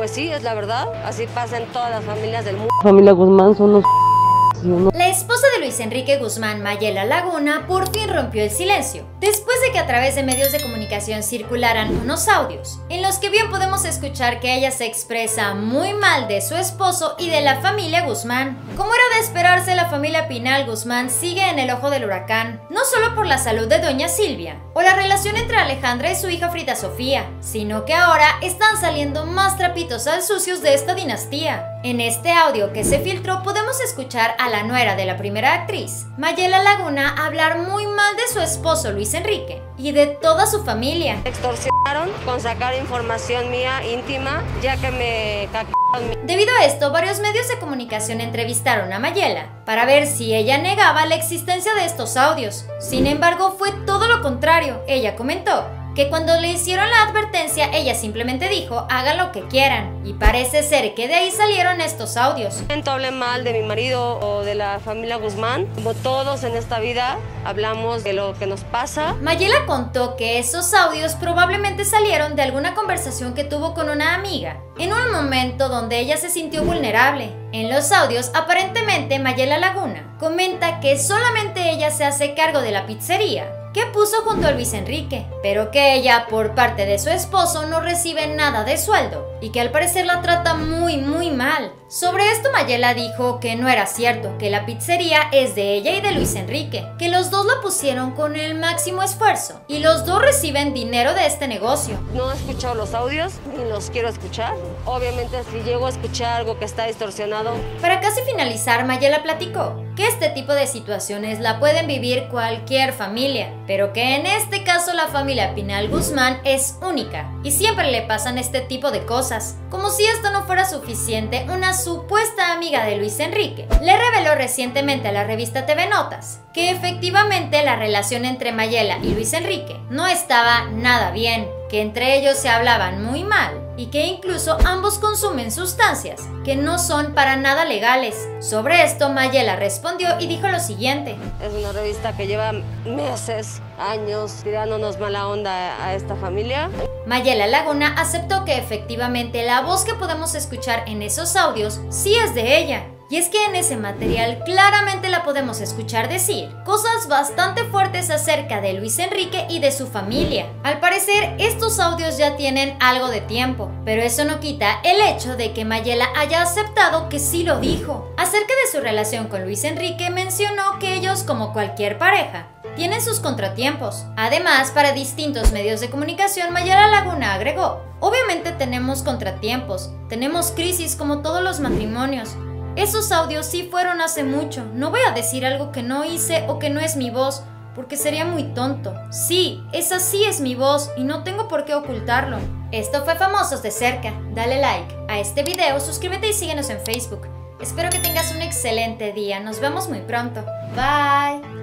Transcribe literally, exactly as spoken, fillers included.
Pues sí, es la verdad. Así pasa en todas las familias del mundo. Familia Guzmán son unos... La esposa de Luis Enrique Guzmán, Mayela Laguna, por fin rompió el silencio, después de que a través de medios de comunicación circularan unos audios, en los que bien podemos escuchar que ella se expresa muy mal de su esposo y de la familia Guzmán. Como era de esperarse, la familia Pinal Guzmán sigue en el ojo del huracán, no solo por la salud de doña Silvia, o la relación entre Alejandra y su hija Frida Sofía, sino que ahora están saliendo más trapitos al sucios de esta dinastía. En este audio que se filtró podemos escuchar a la nuera de la primera actriz, Mayela Laguna, hablar muy mal de su esposo Luis Enrique y de toda su familia. Extorsionaron con sacar información mía íntima, ya que me caquearon. Debido a esto, varios medios de comunicación entrevistaron a Mayela para ver si ella negaba la existencia de estos audios. Sin embargo, fue todo lo contrario. Ella comentó que cuando le hicieron la advertencia, ella simplemente dijo, hagan lo que quieran, y parece ser que de ahí salieron estos audios. No hable mal de mi marido o de la familia Guzmán, como todos en esta vida, hablamos de lo que nos pasa. Mayela contó que esos audios probablemente salieron de alguna conversación que tuvo con una amiga, en un momento donde ella se sintió vulnerable. En los audios, aparentemente, Mayela Laguna comenta que solamente ella se hace cargo de la pizzería que puso junto a Luis Enrique, pero que ella, por parte de su esposo, no recibe nada de sueldo y que al parecer la trata muy muy mal. Sobre esto, Mayela dijo que no era cierto, que la pizzería es de ella y de Luis Enrique, que los dos la pusieron con el máximo esfuerzo y los dos reciben dinero de este negocio. No he escuchado los audios ni los quiero escuchar. Obviamente, si llego a escuchar algo que está distorsionado. Para casi finalizar, Mayela platicó que este tipo de situaciones la pueden vivir cualquier familia, pero que en este caso la familia Pinal Guzmán es única y siempre le pasan este tipo de cosas. Como si esto no fuera suficiente, una supuesta amiga de Luis Enrique le reveló recientemente a la revista T V Notas que efectivamente la relación entre Mayela y Luis Enrique no estaba nada bien, que entre ellos se hablaban muy mal y que incluso ambos consumen sustancias que no son para nada legales. Sobre esto, Mayela respondió y dijo lo siguiente: es una revista que lleva meses, años, tirándonos mala onda a esta familia. Mayela Laguna aceptó que efectivamente la voz que podemos escuchar en esos audios sí es de ella. Y es que en ese material claramente la podemos escuchar decir cosas bastante fuertes acerca de Luis Enrique y de su familia. Al parecer, estos audios ya tienen algo de tiempo, pero eso no quita el hecho de que Mayela haya aceptado que sí lo dijo. Acerca de su relación con Luis Enrique, mencionó que ellos, como cualquier pareja, tienen sus contratiempos. Además, para distintos medios de comunicación, Mayela Laguna agregó: obviamente tenemos contratiempos, tenemos crisis como todos los matrimonios. Esos audios sí fueron hace mucho, no voy a decir algo que no hice o que no es mi voz, porque sería muy tonto. Sí, esa sí es mi voz y no tengo por qué ocultarlo. Esto fue Famosos de Cerca. Dale like a este video, suscríbete y síguenos en Facebook. Espero que tengas un excelente día, nos vemos muy pronto. Bye.